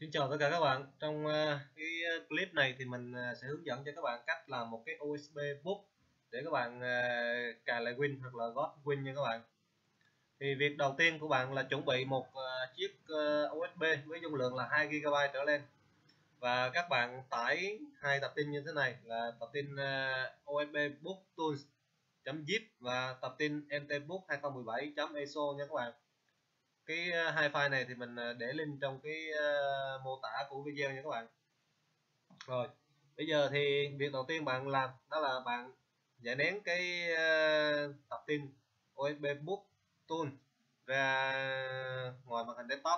Xin chào tất cả các bạn. Trong cái clip này thì mình sẽ hướng dẫn cho các bạn cách làm một cái USB book để các bạn cài lại Win hoặc là gót Win nha các bạn. Thì việc đầu tiên của bạn là chuẩn bị một chiếc USB với dung lượng là 2 GB trở lên, và các bạn tải hai tập tin như thế này là tập tin USB book tools.zip và tập tin mtbook 2017.eso nha các bạn. Cái hai file này thì mình để link trong cái mô tả của video nha các bạn. Rồi bây giờ thì việc đầu tiên bạn làm đó là bạn giải nén cái tập tin USB book tool ra ngoài màn hình desktop.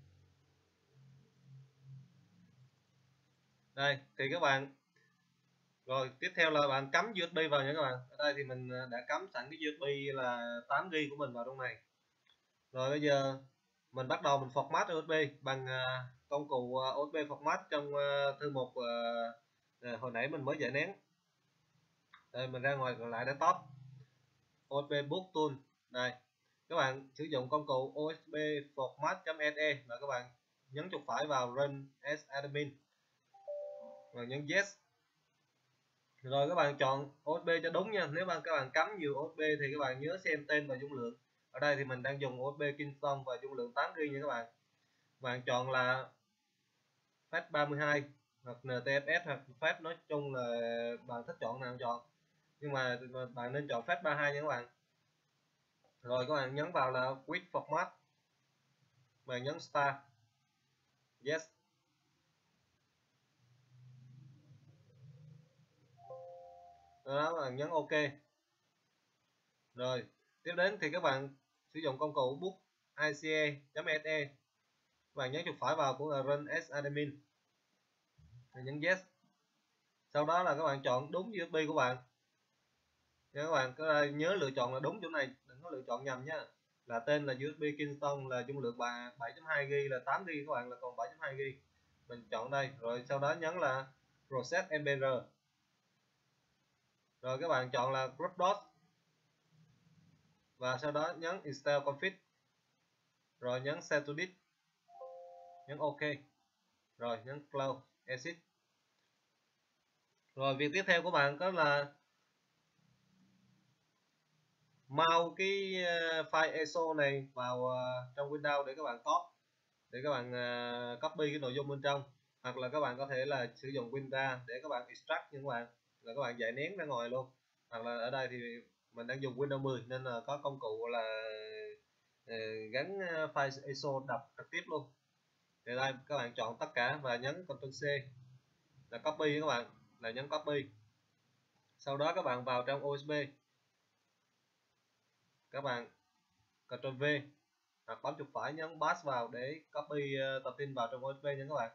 Đây thì các bạn, rồi tiếp theo là bạn cắm USB vào nha các bạn. Ở đây thì mình đã cắm sẵn cái USB là 8GB của mình vào trong này. Rồi bây giờ mình bắt đầu mình format USB bằng công cụ USB format trong thư mục hồi nãy mình mới giải nén. Đây, mình ra ngoài lại desktop, USB book tool. Đây các bạn sử dụng công cụ USB format.exe và các bạn nhấn chuột phải vào run as admin và nhấn yes. Rồi các bạn chọn USB cho đúng nha. Nếu các bạn cắm nhiều USB thì các bạn nhớ xem tên và dung lượng. Ở đây thì mình đang dùng USB Kingston và dung lượng 8GB nha các bạn. Bạn chọn là FAT 32 hoặc NTFS hoặc FAT, nói chung là bạn thích chọn nào chọn, nhưng mà bạn nên chọn FAT 32 nha các bạn. Rồi các bạn nhấn vào là Quick Format và nhấn Start. Yes. Đó, bạn nhấn OK. Rồi tiếp đến thì các bạn sử dụng công cụ book ice.se, bạn nhấn chuột phải vào cũng là run as admin và nhấn yes. Sau đó là các bạn chọn đúng USB của bạn nha các bạn. Nhớ lựa chọn là đúng chỗ này, đừng có lựa chọn nhầm nhá. Là tên là USB Kingston, là dung lượng 7.2GB, là 8GB các bạn là còn 7.2GB. Mình chọn đây, rồi sau đó nhấn là Process MBR. Rồi các bạn chọn là Group DOS và sau đó nhấn Install Config, rồi nhấn Set to Disk, nhấn OK, rồi nhấn Close Exit. Rồi việc tiếp theo của bạn đó là mau cái file EXO này vào trong Windows để các bạn copy, để các bạn copy cái nội dung bên trong, hoặc là các bạn có thể là sử dụng WinRAR để các bạn extract, nhưng các bạn là các bạn giải nén ra ngoài luôn. Hoặc là ở đây thì mình đang dùng Windows 10 nên là có công cụ là gắn file ISO đọc trực tiếp luôn. Thì đây các bạn chọn tất cả và nhấn Ctrl C là copy các bạn, là nhấn copy. Sau đó các bạn vào trong USB, các bạn Ctrl V hoặc bấm chuột phải nhấn pass vào để copy tập tin vào trong USB nha các bạn.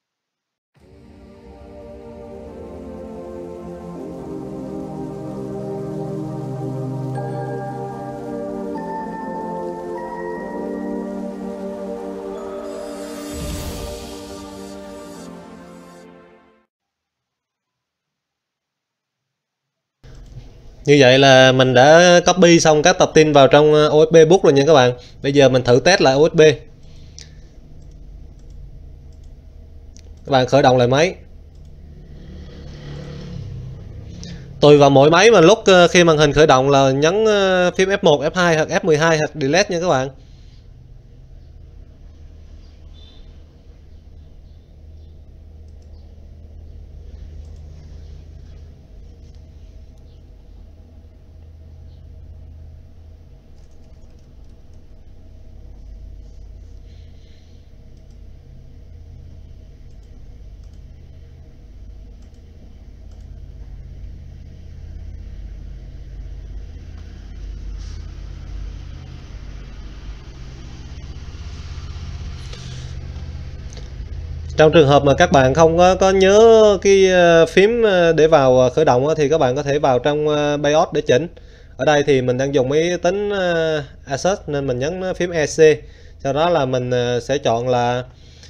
Như vậy là mình đã copy xong các tập tin vào trong USB book rồi nha các bạn. Bây giờ mình thử test lại USB. Các bạn khởi động lại máy. Tùy vào mỗi máy mà lúc khi màn hình khởi động là nhấn phím F1, F2 hoặc F12 hoặc Delete nha các bạn. Trong trường hợp mà các bạn không có nhớ cái phím để vào khởi động thì các bạn có thể vào trong BIOS để chỉnh. Ở đây thì mình đang dùng máy tính Asus nên mình nhấn phím EC. Sau đó là mình sẽ chọn là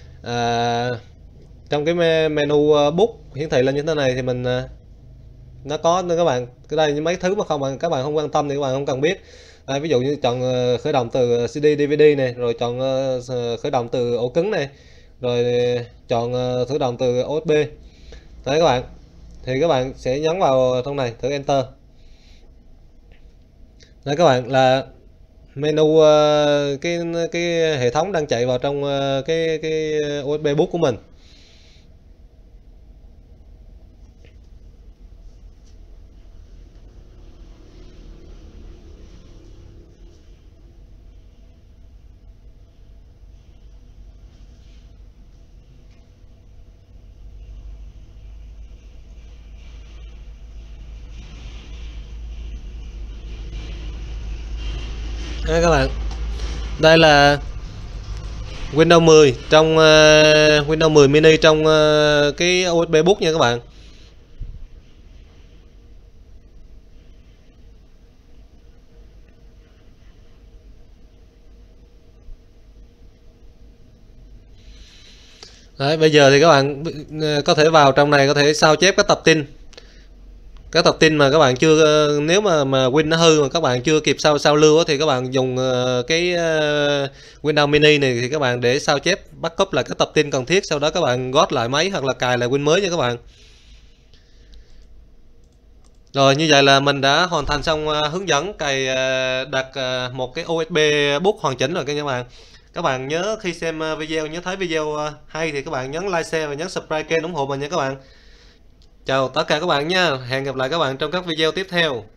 trong cái menu book hiển thị lên như thế này thì mình nó có nên các bạn, cái đây mấy thứ mà các bạn không quan tâm thì các bạn không cần biết. Đây, ví dụ như chọn khởi động từ CD DVD này, rồi chọn khởi động từ ổ cứng này, rồi chọn thử động từ USB. Đấy các bạn, thì các bạn sẽ nhấn vào trong này, thử enter. Đấy các bạn, là menu cái hệ thống đang chạy vào trong cái USB boot của mình. Đây các bạn, đây là Windows 10 trong Windows 10 mini trong cái USB boot nha các bạn. Đấy, bây giờ thì các bạn có thể vào trong này, có thể sao chép các tập tin. Các tập tin mà các bạn chưa, nếu mà Win nó hư mà các bạn chưa kịp sao lưu thì các bạn dùng cái Windows Mini này thì các bạn để sao chép backup lại các tập tin cần thiết, sau đó các bạn gót lại máy hoặc là cài lại Win mới nha các bạn. Rồi, như vậy là mình đã hoàn thành xong hướng dẫn cài đặt một cái USB boot hoàn chỉnh rồi các bạn. Các bạn nhớ khi xem video, nhớ thấy video hay thì các bạn nhấn like, share và nhấn subscribe kênh ủng hộ mình nha các bạn. Chào tất cả các bạn nha. Hẹn gặp lại các bạn trong các video tiếp theo.